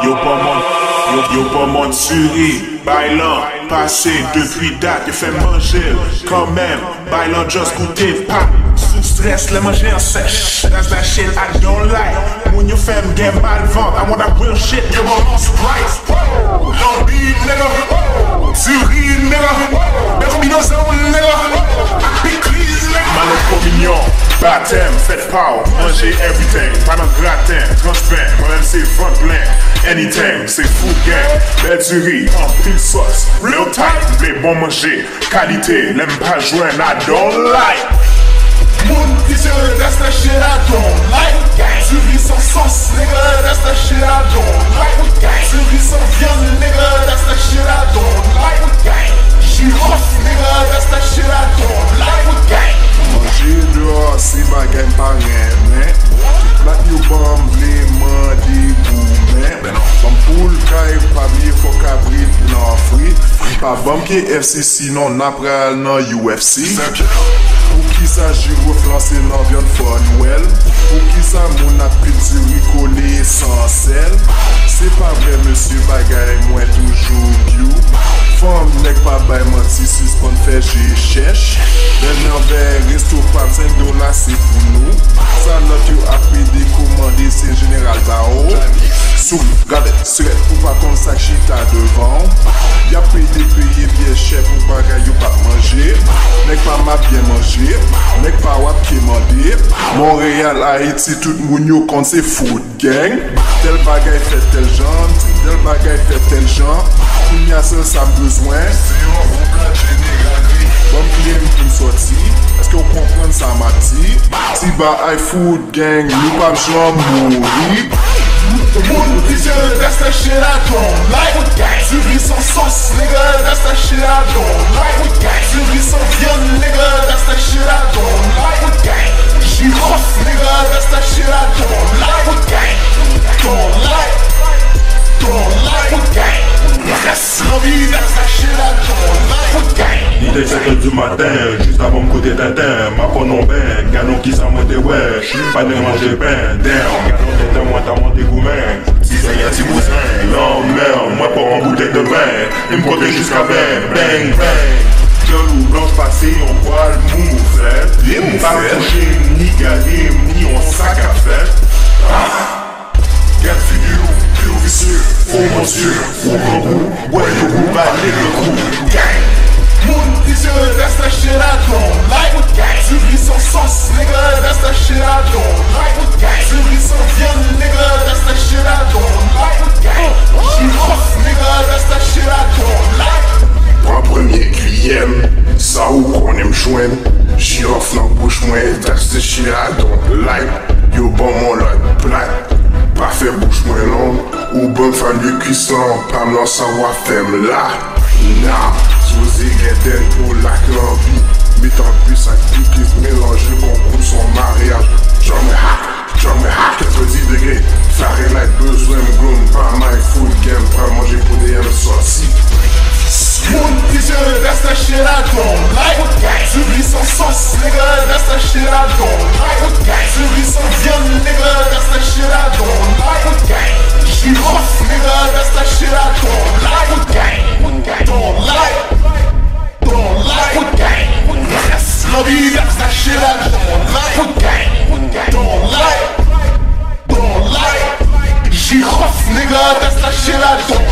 Yo pas menturé, bailant, passé depuis date, yo fait manger, quand même, bailant just goûter pas. Sous stress, les manger en sèche, that's that shit I don't like. When you femme get mal vente, I want that real shit, you want on Sprite. Long beat, nigga, Zuri, nigga, combinaison, nigga, please, nigga. Malocomignon, baptême, faites pas, manger everything, pas dans gratin, transpain, moi-même c'est front plein. Anything, c'est food gang, belle du riz, en pile sauce, real tight, blé bon manger, qualité, l'aime pas jouer, I don't like. Moon t-shirt, that's the shit I don't like. Du riz sans sauce, nigga, that's the shit I don't like. Du riz sans viande, nigga, that's the shit I don't like. J'suis rough, nigga, that's the shit I don't like. Manger dehors, c'est bagay pas rien, mais plat yo bon blé, mandi, gourmet. Bon poule, kaye, pas bien, faut cabrit, non frit. Pas bon qui FCC, non napral, non UFC. Pour qui ça j'y reflancer dans viande for Noël. Pour qui ça mon appel du riz collé sans sel. C'est pas vrai monsieur bagay, moi toujours bio. Femme nèg pas bay menti, suspend fait j'ai cherche. Dernier resto pas $5 c'est pour nous. Ça notre yo appris des commander c'est général Bao. Sous, gade, straight pour pas comme ça chita devant. Y'a pris des payer bien cher pour bagay yo pas manger. Nèg pas m'a bien manger, nèg pas wap qui mandé. Montréal, Haïti, tout moun yo compte c'est food gang. Tel bagay fait tel genre, tel bagay fait tel genre. Koun ya seul ça besoin. C'est un gros plat généralisé. Bon claim pour me sortir. Est-ce que vous comprenez ça m'a dit? Si bah I food gang, nous pas besoin mourir. Moon t-shirt, that's the shit I don't like. Du riz sans sauce, nigga, that's the shit I don't like. Du riz sans viande, nigga, that's the shit I don't like. J'suis rough, nigga, that's the shit I don't like. Don't like. Yes, lobby, that's the shit I don't like. Il était 7h du matin, juste avant me côté Tintin. Ma peau non ben, ganon qui s'en monte ouais. Pas de manger pain, damn. Ganon t'es moi t'as monté gourmet. Si ça y a 6 boussins, non merde, moi pour une bouteille de vin. Il me comptait jusqu'à 20, bang bang. Gueule ou blanche passée, on voit le mou fait. Pas touché, ni gagné, ni on sac à faire. Garde figure, plus vicieux, oh mon Dieu, oh mon goût, ouais le goût, balai le coup, gang. Moon t-shirt, that's the shit I don't like. Du riz sans sauce, nigga, that's the shit I don't like. Du riz sans viande, nigga, that's the shit I don't like. J'suis rough, nigga, that's the shit I don't like. Pour un premier client, ça ou qu'on aime joindre. J'y offre dans bouche moi, that's the shit I don't like. Yo bon mon lot plat. Pas fait bouche moins longue, ou bonne famille cuisson, pas me lancer savoir faire là. Nah, sous égéden pour la clambie, mettant plus à piquer, mélanger bon coup son mariage. J'en me hack, 90 degrés, Fahrenheit besoin de gomme, pas my food game, pas manger pour des yens sortis. Moon t-shirt, that's the shit I don't like. Du riz sans sauce, nigga, that's the shit I don't like. Du riz sans viande, nigga, that's the shit I don't like. J'suis rough, nigga, that's the shit I don't like. Don't like. Yes, lobby, that's the shit I don't like. Don't like. J'suis rough, nigga, that's the shit I don't like.